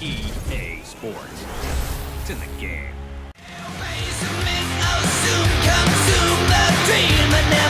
EA Sports. It's in the game. Soon come soon the dream and